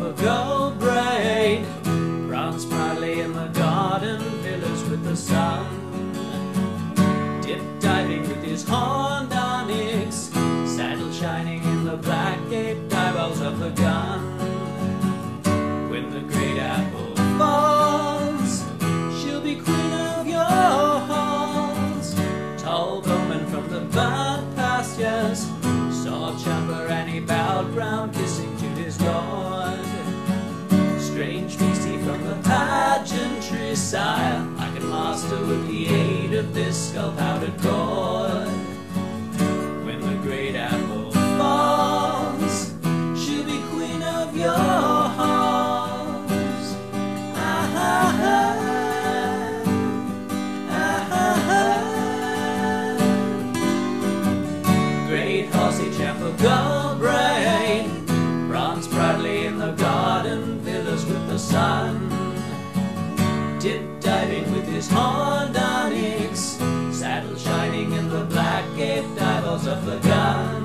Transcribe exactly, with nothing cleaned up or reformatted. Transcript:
a gold braid, bronze proudly in the garden villas with the sun, dip diving with his horned onyx, saddle shining in the black-gaped eyeballs of the gun. When the great apple falls, she'll be queen of your halls. Tall bowman from the burnt pastures saw Chamber and he bowed round, kissing to his lord. Strange beastie from the pageantry, sire, I can master with the aid of this skull-powdered cord. When the great apple falls, she'll be queen of your halls. Ah, ah, ah, ah, ah, ah. Great horsey Chamber, gold braid, bronze proudly in the garden villas with the sun, dip diving with his horned onyx, saddle shining in the black-gaped eyeballs of the gun.